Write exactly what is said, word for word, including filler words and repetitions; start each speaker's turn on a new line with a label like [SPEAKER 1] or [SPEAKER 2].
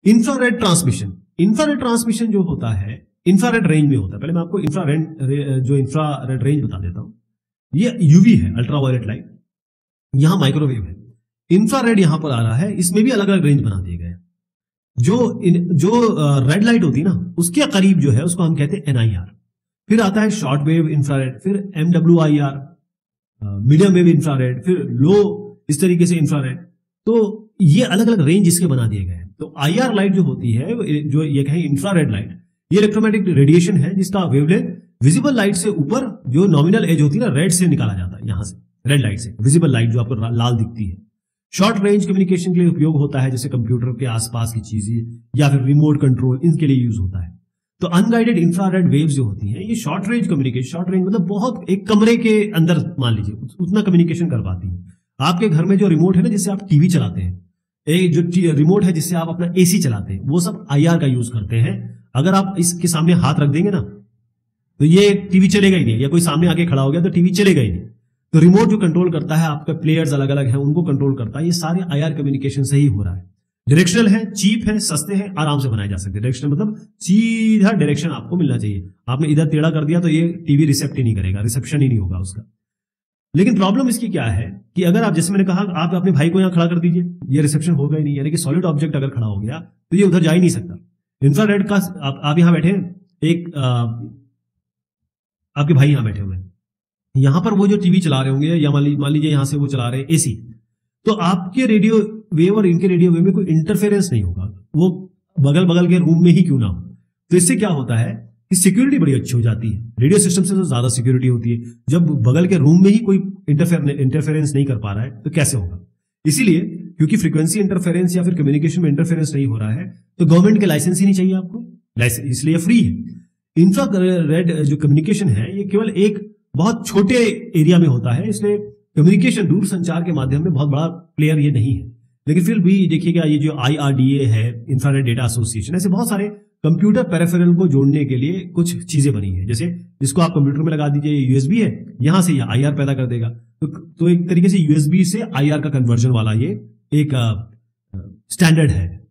[SPEAKER 1] Infrared transmission, infrared transmission जो होता है इंफ्रारेड रेंज में होता है। पहले मैं आपको इंफ्रारेड जो इंफ्रारेड रेंज बता देता हूं। ये यूवी है, अल्ट्रावायलेट लाइट, यहां माइक्रोवेव है। इंफ्रारेड यहां पर आ रहा है, इसमें भी अलग अलग रेंज बना दिए गए। जो इन, जो रेड लाइट होती है ना, उसके करीब जो है उसको हम कहते हैं एनआईआर। फिर आता है शॉर्ट वेव इंफ्रारेड, फिर एमडब्ल्यूआईआर, मीडियम वेव इंफ्रारेड, फिर लो इस तरीके से इंफ्रारेड। तो ये अलग अलग रेंज इसके बना दिए गए हैं। तो आईआर लाइट जो होती है, जो ये कहें इंफ्रारेड लाइट, ये इलेक्ट्रोमैग्नेटिक रेडिएशन है जिसका वेवलेंथ विजिबल लाइट से ऊपर जो नॉमिनल एज होती है ना, रेड से निकाला जाता है, यहां से रेड लाइट से, विजिबल लाइट जो आपको लाल दिखती है। शॉर्ट रेंज कम्युनिकेशन के लिए उपयोग होता है, जैसे कंप्यूटर के आसपास की चीजें या फिर रिमोट कंट्रोल, इनके लिए यूज होता है। तो अनगाइडेड इंफ्रारेड वेव्स जो होती हैं, ये short range communication, short range मतलब बहुत एक कमरे के अंदर मान लीजिए उतना कम्युनिकेशन कर पाती है। आपके घर में जो रिमोट है ना, जिससे आप टीवी चलाते हैं, एक जो रिमोट है जिससे आप अपना एसी चलाते हैं, वो सब आईआर का यूज करते हैं। अगर आप इसके सामने हाथ रख देंगे ना, तो ये टीवी चलेगा ही नहीं, या कोई सामने आके खड़ा हो गया तो टीवी चलेगा ही नहीं। तो रिमोट जो कंट्रोल करता है, आपके प्लेयर्स अलग अलग हैं, उनको कंट्रोल करता है। ये सारे आईआर कम्युनिकेशन से ही हो रहा है। डायरेक्शनल है, चीप है, सस्ते हैं, आराम से बनाए जा सकते हैं। डायरेक्शनल मतलब सीधा डायरेक्शन आपको मिलना चाहिए। आपने इधर टेढ़ा कर दिया तो ये टीवी रिसेप्ट ही नहीं करेगा, रिसेप्शन ही नहीं होगा उसका। लेकिन प्रॉब्लम इसकी क्या है कि अगर आप, जैसे मैंने कहा, आप अपने भाई को यहां खड़ा कर दीजिए, ये रिसेप्शन होगा ही नहीं। यानी कि सॉलिड ऑब्जेक्ट अगर खड़ा हो गया तो ये उधर जा ही नहीं सकता। इंफ्रारेड का आप, आप यहां बैठे हैं, एक आ, आपके भाई यहां बैठे हुए हैं, यहां पर वो जो टीवी चला रहे होंगे, या मान लीजिए यहां से वो चला रहे हैं एसी, तो आपके रेडियो वेव और इनके रेडियो वेव में कोई इंटरफेरेंस नहीं होगा, वो बगल बगल के रूम में ही क्यों ना हो। तो इससे क्या होता है कि सिक्योरिटी बड़ी अच्छी हो जाती है। रेडियो सिस्टम से तो ज्यादा सिक्योरिटी होती है। जब बगल के रूम में ही कोई इंटरफेयर इंटरफेरेंस नहीं कर पा रहा है तो कैसे होगा। इसीलिए क्योंकि फ्रीक्वेंसी इंटरफेरेंस या फिर कम्युनिकेशन में इंटरफेरेंस नहीं हो रहा है, तो गवर्नमेंट के लाइसेंस ही नहीं चाहिए आपको, लाइसेंस इसलिए फ्री है। इंफ्रारेड जो कम्युनिकेशन है, ये केवल एक बहुत छोटे एरिया में होता है, इसलिए कम्युनिकेशन, दूर संचार के माध्यम में बहुत बड़ा प्लेयर ये नहीं है। लेकिन फिर भी देखिएगा, ये जो आई आर डी ए है, इंफ्रारेड डेटा एसोसिएशन, ऐसे बहुत सारे कंप्यूटर पेरिफेरल को जोड़ने के लिए कुछ चीजें बनी है। जैसे जिसको आप कंप्यूटर में लगा दीजिए, यूएसबी है, यहां से ये आईआर पैदा कर देगा। तो, तो एक तरीके से यूएसबी से आईआर का कन्वर्जन वाला ये एक स्टैंडर्ड है।